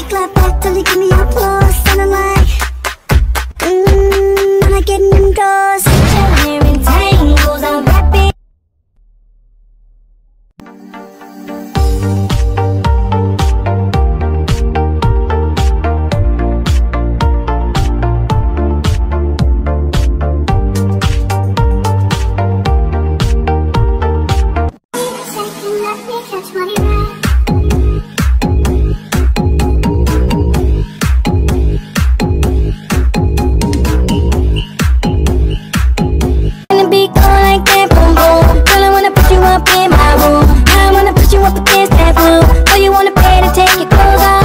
it clap back till you give me applause. And I'm like, I'm not getting indoors. We're in tangles, I'm rapping. Catch my ride. Gonna be going like that, boom boom. Girl, I wanna put you up in my room. I wanna put you up against that blue. Oh, you wanna pay to take your clothes off?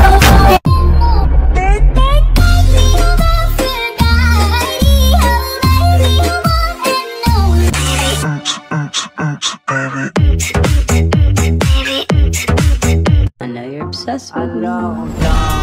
I know you're obsessed with me.